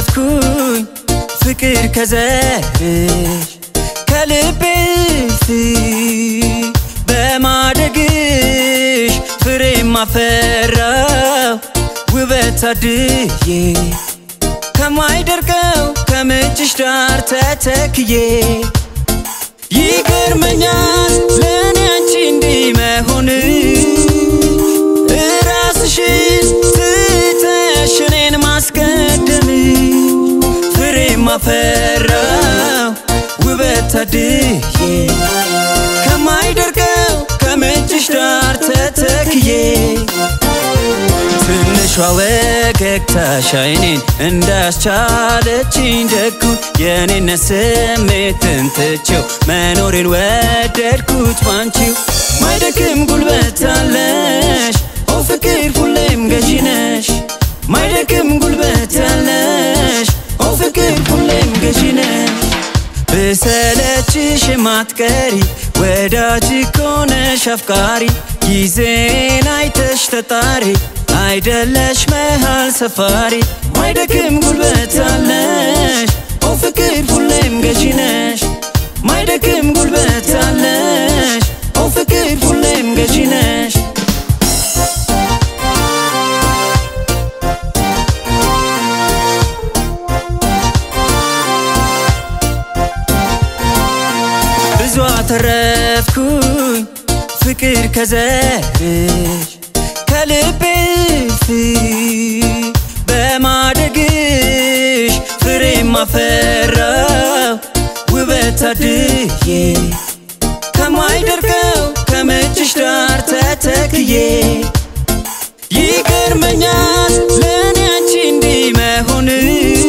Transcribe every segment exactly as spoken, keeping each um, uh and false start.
ተረፍኩኝ ፍቅር ከዘርሽ ከልብሽ በማደግሽ ፍሬ ማፈራው ውበት አድዬ ከማይደርቀው ከምንጭሽ ዳር ተተክዬ ይገርመኛል ለኔ አንቺ እንዲህ መሆንሽ እራስሽን ትተሽ እኔን ማስቀደምሽ ፍሬ ማፈራው ውበት አድዬ ከማይደርቀው ከምንጭሽ ዳር ተተክዬ ትንሿ ወገግታሽ አይኔን እንዳስቻለችኝ ደጉን የኔነት ስሜትን ትቼው መኖሬን ወደድኩት ባንቺው ማይደክም ጉልበት አለሽ ኦ ፍቅር ሁሌም ገዢ ነሽ ማይደክም ጉልበት አለሽ ኦ ፍቅር ሁሌም ገዢ ነሽ ብሰለችሽ የማትቀሪ ወዳጅ እኮ ነሽ አፍቃሪ ጊዜን አይተሽ ተጣሪ አይደለሽ መሃል ሰፋሪ ማይደክም ጉልበት አለሽ ኦ ፍቅር ሁሌም ገዢ ነሽ ማይደክም ጉልበት አለሽ ኦ ፍቅር ሁሌም ገዢ ነሽ ብዙ አተረፍኩኝ ፍቅር ከዘርሽ ከልብሽ በማደግሽ ፍሬ ማፈራው ውበት አድዬ ከማይደርቀው ከምንጭሽ ዳር ተተክዬ ይገርመኛል ለኔ አንቺ እንዲህ መሆንሽ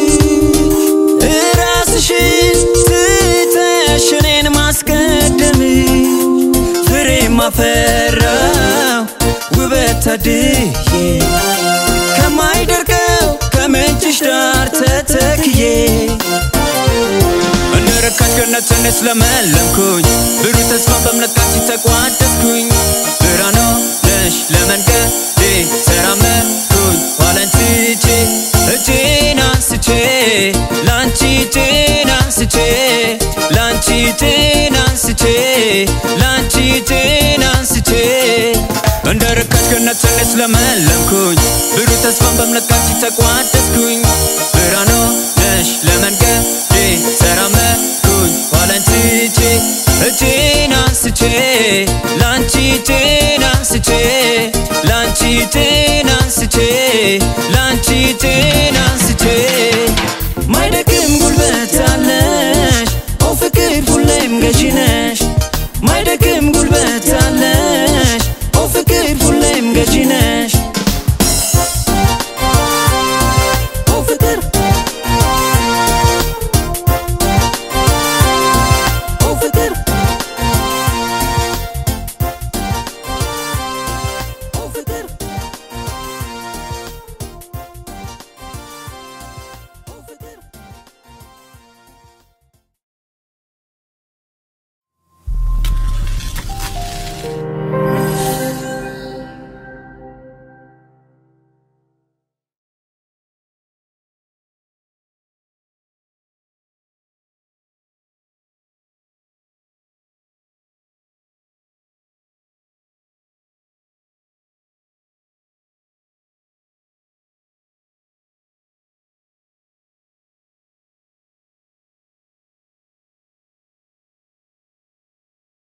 እራስሽን ትተሽ እኔን ማስቀደምሽ ፍሬ ማፈራው ውበት አድዬ ከማይደርቀው ከምንጭሽ ዳር ተተክዬ እንደረካሽ ገነትን ስለመለምኩኝ ብሩህ ተስፋ በእምነት ካንቺ ተቋደስኩኝ ብርሃን ነሽ ለመንገዴ ተራመድኩኝ ኋላን ትቼ እጄን አንስቼ ላንቺ እጄን አንስቼ ላንቺ እጄን አንስቼ ላንቺ እጄን አንስቼ እንደረካሽ ገነትን ስለመለምኩኝ ብሩህ ተስፋን በእምነት ካንቺ ተቋደስኩኝ ብርሃን ነሽ ለመንገዴ ተራመድኩኝ ኋላን ትቼ እጄን አንስቼ ላንቺ እጄን አንስቼ ላንቺ እጄን አንስቼ